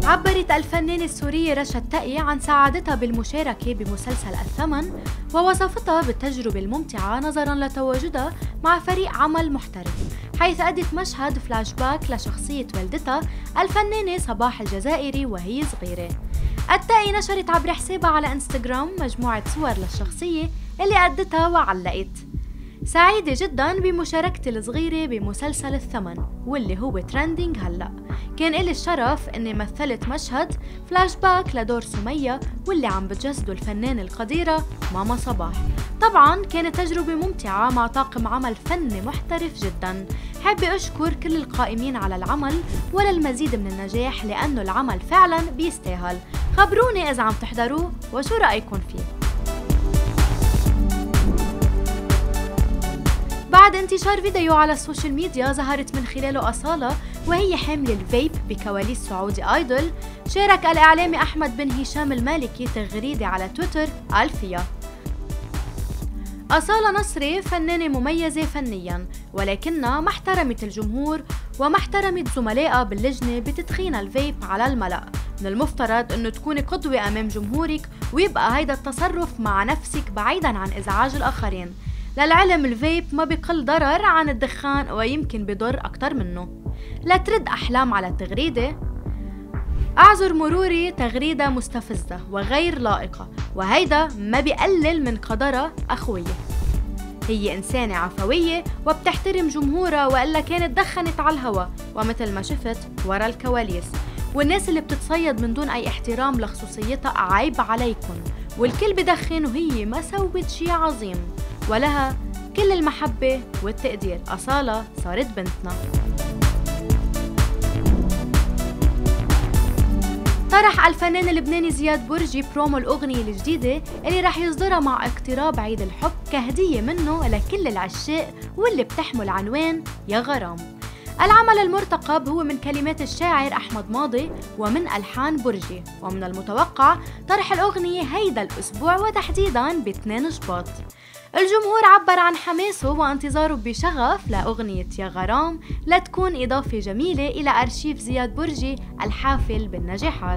عبرت الفنانة السورية رشا التقي عن سعادتها بالمشاركة بمسلسل الثمن، ووصفتها بالتجربة الممتعة نظراً لتواجدها مع فريق عمل محترف، حيث أدت مشهد فلاش باك لشخصية والدتها الفنانة صباح الجزائري وهي صغيرة. التقي نشرت عبر حسابها على انستغرام مجموعة صور للشخصية اللي أدتها وعلقت: سعيدة جداً بمشاركتي الصغيرة بمسلسل الثمن واللي هو ترندينج هلأ. كان إلي الشرف إني مثلت مشهد فلاش باك لدور سمية واللي عم بتجسده الفنانة القديرة ماما صباح. طبعاً كانت تجربة ممتعة مع طاقم عمل فني محترف جداً. حابة أشكر كل القائمين على العمل وللمزيد من النجاح لأنه العمل فعلاً بيستاهل. خبروني إذا عم تحضروه وشو رأيكم فيه. بعد انتشار فيديو على السوشيال ميديا ظهرت من خلاله أصالة وهي حاملة الفيب بكواليس سعودي آيدول، شارك الإعلامي أحمد بن هشام المالكي تغريدة على تويتر قال فيها: أصالة نصري فنانة مميزة فنياً، ولكنها ما احترمت الجمهور وما احترمت زملائها باللجنة بتدخين الفيب على الملأ. من المفترض أنه تكوني قدوة أمام جمهورك ويبقى هيدا التصرف مع نفسك بعيداً عن إزعاج الآخرين. للعلم الفيب ما بقل ضرر عن الدخان ويمكن بضر أكتر منه. لا ترد أحلام على التغريدة. أعذر مروري تغريدة مستفزة وغير لائقة، وهيدا ما بيقلل من قدرها أخوية. هي إنسانة عفوية وبتحترم جمهورها، وإلا كانت دخنت على الهوا ومثل ما شفت ورا الكواليس. والناس اللي بتتصيد من دون أي احترام لخصوصيتها عيب عليكم، والكل بدخن وهي ما سوت شي عظيم، ولها كل المحبة والتقدير. أصالة صارت بنتنا. طرح الفنان اللبناني زياد برجي برومو الأغنية الجديدة اللي رح يصدرها مع اقتراب عيد الحب كهدية منه لكل العشاق، واللي بتحمل عنوان يا غرام. العمل المرتقب هو من كلمات الشاعر أحمد ماضي ومن ألحان برجي، ومن المتوقع طرح الأغنية هيدا الأسبوع وتحديداً ب2 شباط. الجمهور عبر عن حماسه وانتظاره بشغف لأغنية يا غرام لتكون إضافة جميلة إلى أرشيف زياد برجي الحافل بالنجاحات.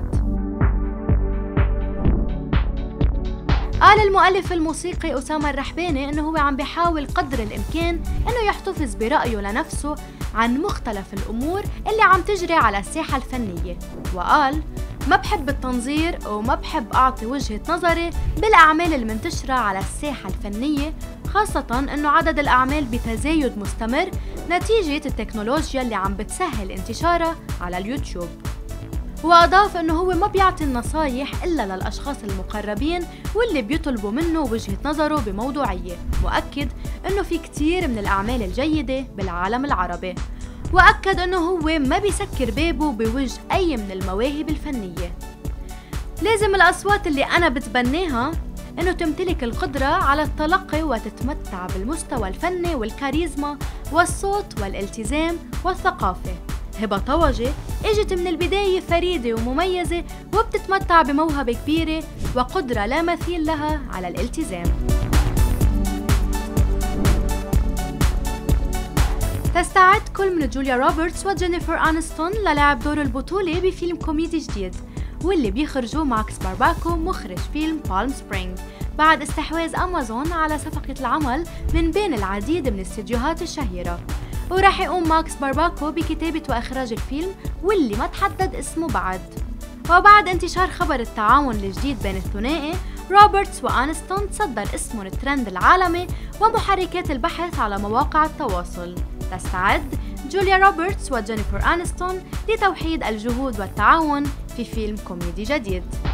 قال المؤلف الموسيقي أسامة الرحباني إنه هو عم بيحاول قدر الإمكان إنه يحتفظ برأيه لنفسه عن مختلف الأمور اللي عم تجري على الساحة الفنية، وقال: ما بحب التنظير وما بحب أعطي وجهة نظري بالأعمال المنتشرة على الساحة الفنية، خاصة أنه عدد الأعمال بتزايد مستمر نتيجة التكنولوجيا اللي عم بتسهل انتشارها على اليوتيوب. وأضاف أنه هو ما بيعطي النصايح إلا للأشخاص المقربين واللي بيطلبوا منه وجهة نظره بموضوعية، مؤكد أنه في كتير من الأعمال الجيدة بالعالم العربي، وأكد أنه هو ما بيسكر بابه بوجه أي من المواهب الفنية. لازم الأصوات اللي أنا بتبناها أنه تمتلك القدرة على التلقي وتتمتع بالمستوى الفني والكاريزما والصوت والالتزام والثقافة. هبة طوجة اجت من البداية فريدة ومميزة وبتتمتع بموهبة كبيرة وقدرة لا مثيل لها على الالتزام. تستعد كل من جوليا روبرتس وجينيفر أنستون للعب دور البطولة بفيلم كوميدي جديد، واللي بيخرجوا ماكس بارباكو مخرج فيلم بالم سبرينغ بعد استحواذ أمازون على صفقة العمل من بين العديد من الاستديوهات الشهيرة. وراح يقوم ماكس بارباكو بكتابة وإخراج الفيلم واللي ما تحدد اسمه بعد. وبعد انتشار خبر التعاون الجديد بين الثنائي، روبرتس وأنستون تصدر اسمهم الترند العالمي ومحركات البحث على مواقع التواصل. تستعد جوليا روبرتس وجينيفر أنستون لتوحيد الجهود والتعاون في فيلم كوميدي جديد.